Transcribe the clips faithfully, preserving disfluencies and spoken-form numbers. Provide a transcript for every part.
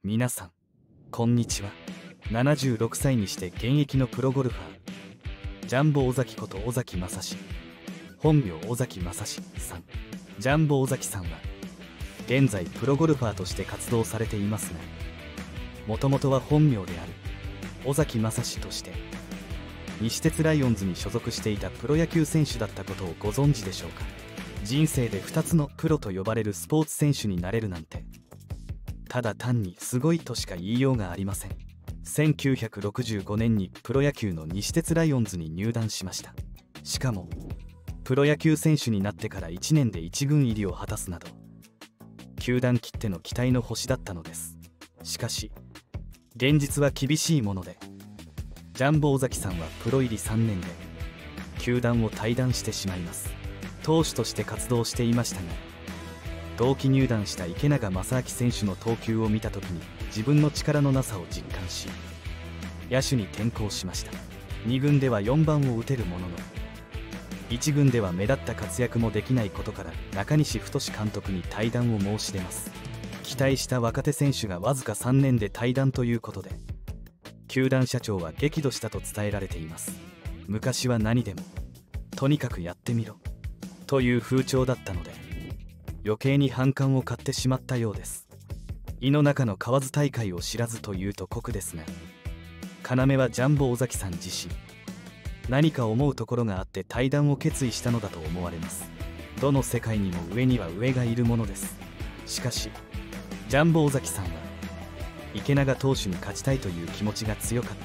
皆さんこんにちは。ななじゅうろくさいにして現役のプロゴルファージャンボ尾崎こと尾崎正史、本名尾崎正史さん。ジャンボ尾崎さんは現在プロゴルファーとして活動されていますが、もともとは本名である尾崎正史として西鉄ライオンズに所属していたプロ野球選手だったことをご存知でしょうか。人生でふたつのプロと呼ばれるスポーツ選手になれるなんて、ただ単にすごいとしか言いようがありません。せんきゅうひゃくろくじゅうごねんにプロ野球の西鉄ライオンズに入団しました。しかもプロ野球選手になってからいちねんでいち軍入りを果たすなど、球団きっての期待の星だったのです。しかし現実は厳しいもので、ジャンボ尾崎さんはプロ入りさんねんで球団を退団してしまいます。投手として活動していましたが、同期入団した池永正明選手の投球を見た時に自分の力のなさを実感し、野手に転向しました。に軍ではよんばんを打てるものの、いち軍では目立った活躍もできないことから中西太監督に退団を申し出ます。期待した若手選手がわずかさんねんで退団ということで、球団社長は激怒したと伝えられています。昔は何でもとにかくやってみろという風潮だったので、余計に反感を買ってしまったようです。井の中の蛙大会を知らずというと酷ですが、要はジャンボ尾崎さん自身何か思うところがあって退団を決意したのだと思われます。どの世界にも上には上がいるものです。しかしジャンボ尾崎さんは池永投手に勝ちたいという気持ちが強かった。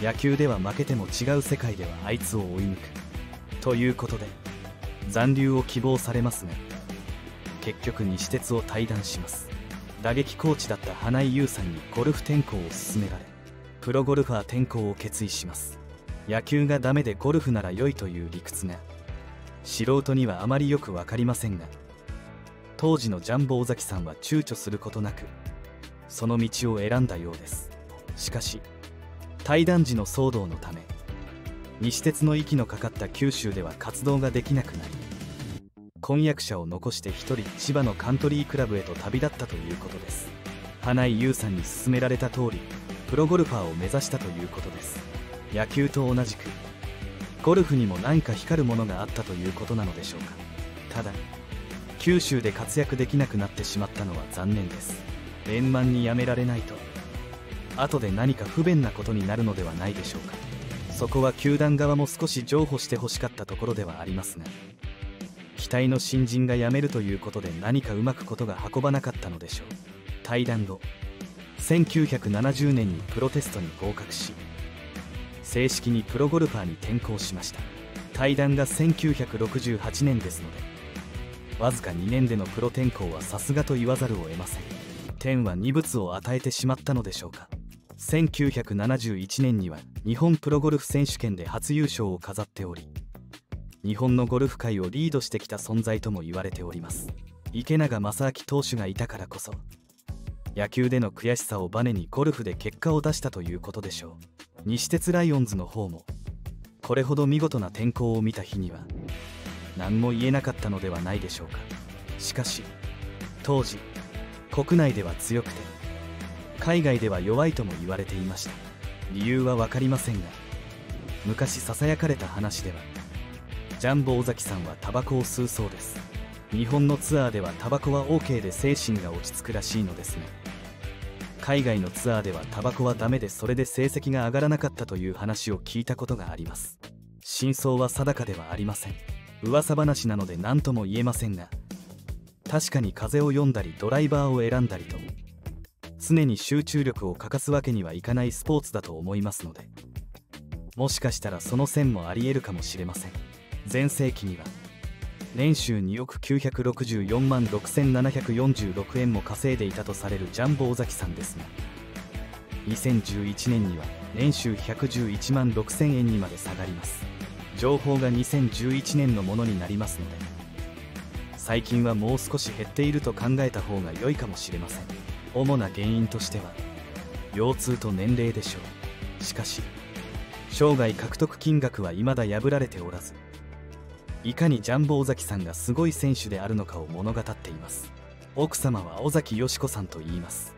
野球では負けても違う世界ではあいつを追い抜くということで残留を希望されますが、結局西鉄を退団します。打撃コーチだった花井優さんにゴルフ転向を勧められ、プロゴルファー転向を決意します。野球がダメでゴルフなら良いという理屈が素人にはあまりよく分かりませんが、当時のジャンボ尾崎さんは躊躇することなくその道を選んだようです。しかし退団時の騒動のため、西鉄の息のかかった九州では活動ができなくなり、婚約者を残して一人千葉のカントリークラブへと旅立ったということです。花井優さんに勧められた通りプロゴルファーを目指したということです。野球と同じくゴルフにも何か光るものがあったということなのでしょうか。ただ九州で活躍できなくなってしまったのは残念です。円満にやめられないと後で何か不便なことになるのではないでしょうか。そこは球団側も少し譲歩してほしかったところではありますが、期待の新人が辞めるということで何かうまくことが運ばなかったのでしょう。退団後せんきゅうひゃくななじゅうねんにプロテストに合格し、正式にプロゴルファーに転向しました。退団がせんきゅうひゃくろくじゅうはちねんですので、わずかにねんでのプロ転向はさすがと言わざるを得ません。天は二物を与えてしまったのでしょうか。せんきゅうひゃくななじゅういちねんには日本プロゴルフ選手権で初優勝を飾っており、日本のゴルフ界をリードしてきた存在とも言われております。池永正明投手がいたからこそ野球での悔しさをバネにゴルフで結果を出したということでしょう。西鉄ライオンズの方もこれほど見事な転向を見た日には何も言えなかったのではないでしょうか。しかし当時国内では強くて海外では弱いとも言われていました。理由は分かりませんが、昔ささやかれた話ではジャンボ尾崎さんはタバコを吸うそうです。日本のツアーではタバコは オーケー で精神が落ち着くらしいのですが、海外のツアーではタバコはダメでそれで成績が上がらなかったという話を聞いたことがあります。真相は定かではありません。噂話なので何とも言えませんが、確かに風を読んだりドライバーを選んだりと常に集中力を欠かすわけにはいかないスポーツだと思いますので、もしかしたらその線もありえるかもしれません。全盛期には年収におくきゅうひゃくろくじゅうよんまんろくせんななひゃくよんじゅうろくえんも稼いでいたとされるジャンボ尾崎さんですが、にせんじゅういちねんには年収ひゃくじゅういちまんろくせんえんにまで下がります。情報がにせんじゅういちねんのものになりますので、最近はもう少し減っていると考えた方が良いかもしれません。主な原因としては腰痛と年齢でしょう。しかし生涯獲得金額は未だ破られておらず、いかにジャンボ尾崎さんがすごい選手であるのかを物語っています。奥様は尾崎よし子さんと言います。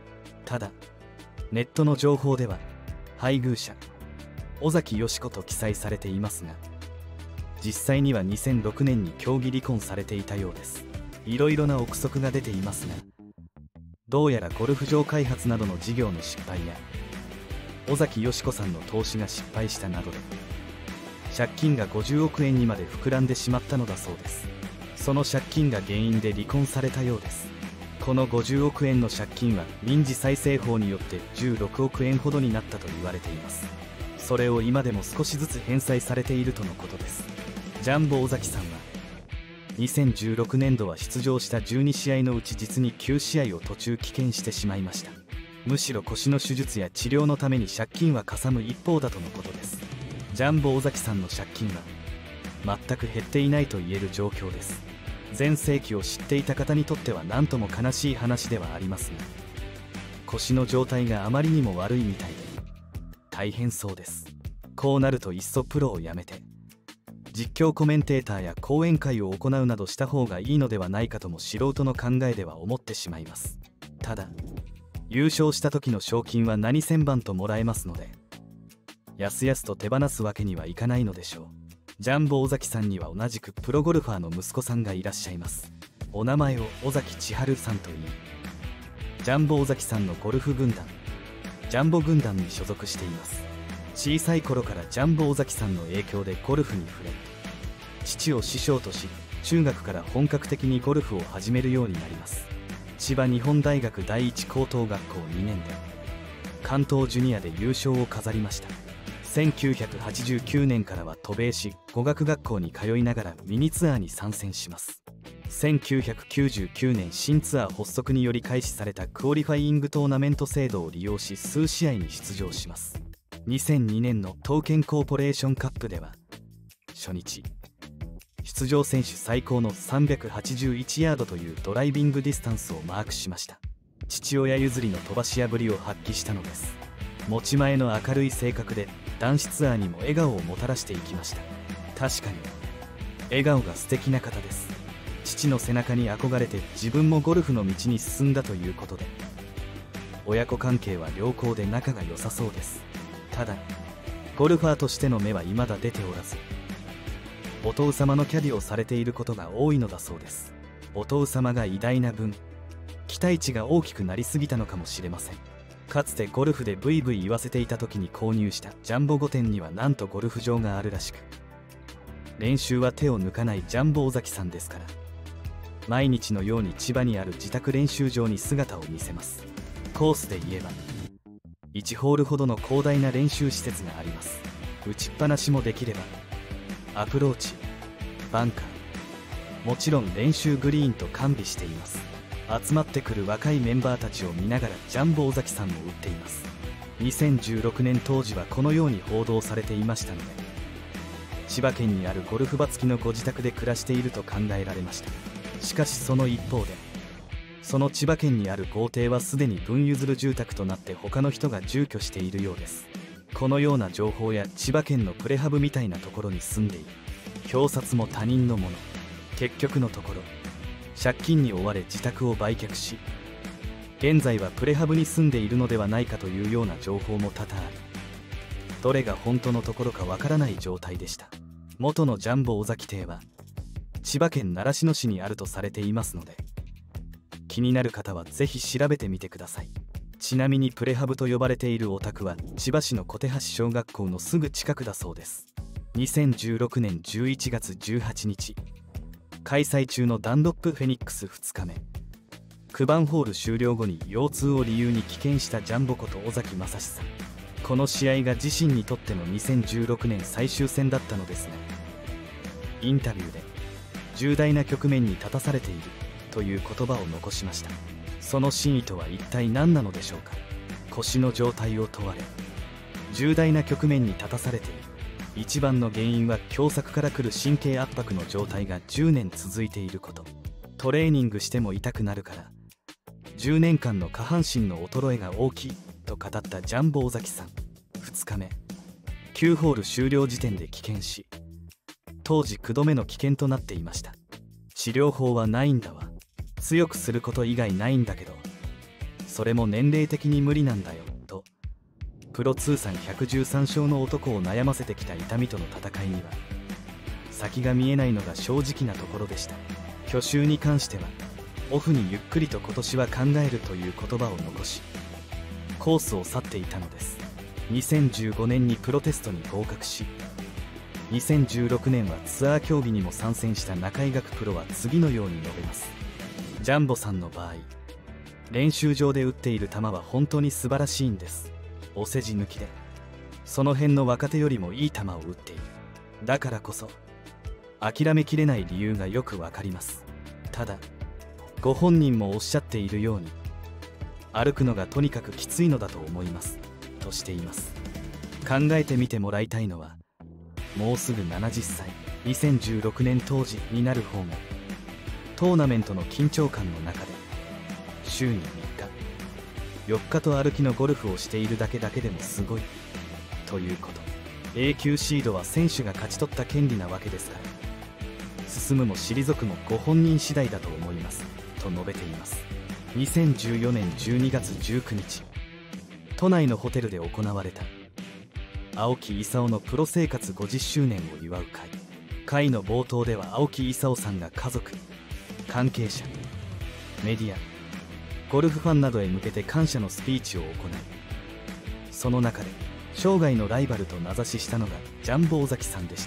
ただネットの情報では配偶者尾崎よし子と記載されていますが、実際にはにせんろくねんに協議離婚されていたようです。いろいろな憶測が出ていますが、どうやらゴルフ場開発などの事業の失敗や尾崎よし子さんの投資が失敗したなどで借金がごじゅうおくえんにまで膨らんでしまったのだそうです。その借金が原因で離婚されたようです。このごじゅうおくえんの借金は民事再生法によってじゅうろくおくえんほどになったと言われています。それを今でも少しずつ返済されているとのことです。ジャンボ尾崎さんはにせんじゅうろくねんどは出場したじゅうにしあいのうち実にきゅうしあいを途中棄権してしまいました。むしろ腰の手術や治療のために借金はかさむ一方だとのことです。ジャンボ尾崎さんの借金は全く減っていないと言える状況です。全盛期を知っていた方にとっては何とも悲しい話ではありますが、腰の状態があまりにも悪いみたいで大変そうです。こうなるといっそプロを辞めて実況コメンテーターや講演会を行うなどした方がいいのではないかとも素人の考えでは思ってしまいます。ただ優勝した時の賞金は何千万ともらえますので、やすやすと手放すわけにはいかないのでしょう。ジャンボ尾崎さんには同じくプロゴルファーの息子さんがいらっしゃいます。お名前を尾崎千春さんといい、ジャンボ尾崎さんのゴルフ軍団ジャンボ軍団に所属しています。小さい頃からジャンボ尾崎さんの影響でゴルフに触れ、父を師匠とし中学から本格的にゴルフを始めるようになります。千葉日本大学第一高等学校にねんで関東ジュニアで優勝を飾りました。せんきゅうひゃくはちじゅうきゅうねんからは渡米し語学学校に通いながらミニツアーに参戦します。せんきゅうひゃくきゅうじゅうきゅうねん新ツアー発足により開始されたクオリファイングトーナメント制度を利用し数試合に出場します。にせんにねんの東建コーポレーションカップでは初日出場選手最高のさんびゃくはちじゅういちヤードというドライビングディスタンスをマークしました。父親譲りの飛ばし屋ぶりを発揮したのです。持ち前の明るい性格で男子ツアーにも笑顔をもたらしていきました。確かに笑顔が素敵な方です。父の背中に憧れて自分もゴルフの道に進んだということで、親子関係は良好で仲が良さそうです。ただゴルファーとしての芽は未だ出ておらず、お父様のキャディをされていることが多いのだそうです。お父様が偉大な分期待値が大きくなりすぎたのかもしれません。かつてゴルフでブイブイ言わせていた時に購入したジャンボごてんにはなんとゴルフ場があるらしく、練習は手を抜かないジャンボ尾崎さんですから、毎日のように千葉にある自宅練習場に姿を見せます。コースで言えばいちホールほどの広大な練習施設があります。打ちっぱなしもできればアプローチ、バンカー、もちろん練習グリーンと完備しています。集まってくる若いメンバーたちを見ながらジャンボ尾崎さんも打っています。にせんじゅうろくねん当時はこのように報道されていましたので、千葉県にあるゴルフ場付きのご自宅で暮らしていると考えられました。しかしその一方で、その千葉県にある豪邸はすでに分譲る住宅となって他の人が住居しているようです。このような情報や千葉県のプレハブみたいなところに住んでいる、表札も他人のもの、結局のところ借金に追われ自宅を売却し、現在はプレハブに住んでいるのではないかというような情報も多々あり、どれが本当のところかわからない状態でした。元のジャンボ尾崎邸は千葉県習志野市にあるとされていますので、気になる方はぜひ調べてみてください。ちなみにプレハブと呼ばれているお宅は千葉市の小手橋小学校のすぐ近くだそうです。にせんじゅうろくねんじゅういちがつじゅうはちにち開催中のダンロップフェニックスふつかめ、きゅうばんホール終了後に腰痛を理由に棄権したジャンボこと尾崎正史さん。この試合が自身にとってのにせんじゅうろくねん最終戦だったのですが、インタビューで重大な局面に立たされているという言葉を残しました。その真意とは一体何なのでしょうか。腰の状態を問われ重大な局面に立たされている一番の原因は狭窄から来る神経圧迫の状態がじゅうねん続いていること。トレーニングしても痛くなるからじゅうねんかんの下半身の衰えが大きいと語ったジャンボ尾崎さん。ふつかめきゅうホール終了時点で棄権し、当時きゅうどめの棄権となっていました。治療法はないんだわ、強くすること以外ないんだけど、 それも年齢的に無理なんだよとプロ通算ひゃくじゅうさん勝の男を悩ませてきた痛みとの戦いには先が見えないのが正直なところでした。去就に関してはオフにゆっくりと今年は考えるという言葉を残しコースを去っていたのです。にせんじゅうごねんにプロテストに合格しにせんじゅうろくねんはツアー競技にも参戦した中井岳プロは次のように述べます。ジャンボさんの場合、練習場で打っている球は本当に素晴らしいんです。お世辞抜きでその辺の若手よりもいい球を打っている。だからこそ諦めきれない理由がよくわかります。ただご本人もおっしゃっているように歩くのがとにかくきついのだと思いますとしています。考えてみてもらいたいのはもうすぐななじゅっさいにせんじゅうろくねん当時になる方がトーナメントの緊張感の中で週にみっかよっかと歩きのゴルフをしているだけだけでもすごいということ。 A 級シードは選手が勝ち取った権利なわけですから、進むも退くもご本人次第だと思いますと述べています。にせんじゅうよねんじゅうにがつじゅうくにち、都内のホテルで行われた青木功のプロ生活ごじゅっしゅうねんを祝う会。会の冒頭では青木功さんが家族、関係者、メディア、ゴルフファンなどへ向けて感謝のスピーチを行い、その中で生涯のライバルと名指ししたのがジャンボ尾崎さんでした。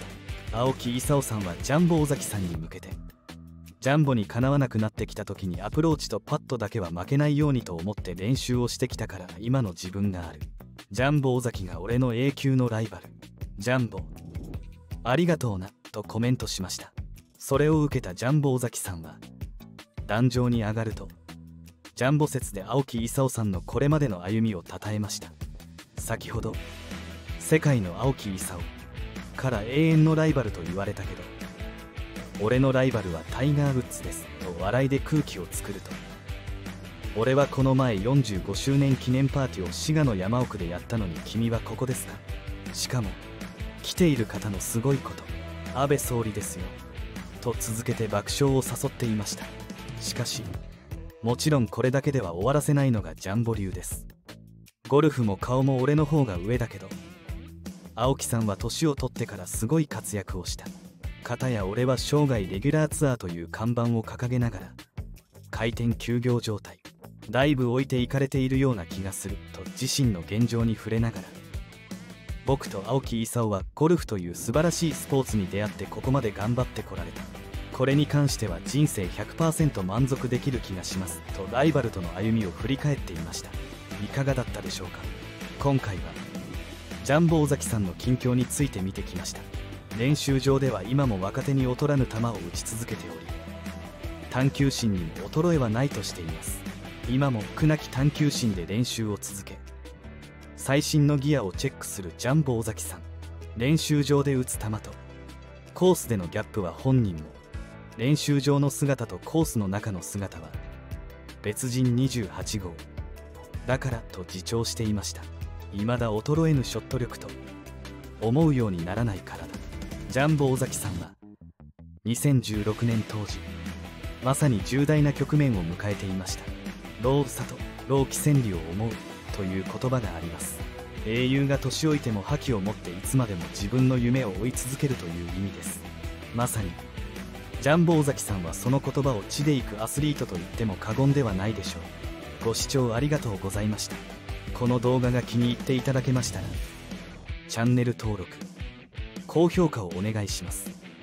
青木功さんはジャンボ尾崎さんに向けて、ジャンボにかなわなくなってきた時にアプローチとパットだけは負けないようにと思って練習をしてきたから今の自分がある。ジャンボ尾崎が俺の A 級のライバル。ジャンボありがとうなとコメントしました。それを受けたジャンボ尾崎さんは壇上に上がるとジャンボ説で青木功さんのこれまでの歩みをたたえました。先ほど世界の青木功から永遠のライバルと言われたけど俺のライバルはタイガー・ウッズですと笑いで空気を作ると、俺はこの前よんじゅうごしゅうねん記念パーティーを滋賀の山奥でやったのに君はここですか。しかも来ている方のすごいこと安倍総理ですよと続けて爆笑を誘っていました。しかしもちろんこれだけでは終わらせないのがジャンボ流です。ゴルフも顔も俺の方が上だけど青木さんは年を取ってからすごい活躍をした。片や俺は生涯レギュラーツアーという看板を掲げながら回転休業状態、だいぶ置いていかれているような気がすると自身の現状に触れながら、僕と青木功はゴルフという素晴らしいスポーツに出会ってここまで頑張ってこられた。これに関しては人生 ひゃくパーセント 満足できる気がしますとライバルとの歩みを振り返っていました。いかがだったでしょうか。今回はジャンボ尾崎さんの近況について見てきました。練習場では今も若手に劣らぬ球を打ち続けており探求心にも衰えはないとしています。今も苦なき探求心で練習を続け最新のギアをチェックするジャンボ尾崎さん。練習場で打つ球とコースでのギャップは本人も練習場の姿とコースの中の姿は別人にじゅうはちごうだからと自重していました。未だ衰えぬショット力と思うようにならない体。ジャンボ尾崎さんはにせんじゅうろくねん当時まさに重大な局面を迎えていました。老うさと老気千里を思うという言葉があります。英雄が年老いても覇気を持っていつまでも自分の夢を追い続けるという意味です。まさにジャンボ尾崎さんはその言葉を地でいくアスリートと言っても過言ではないでしょう。ご視聴ありがとうございました。この動画が気に入っていただけましたらチャンネル登録高評価をお願いします。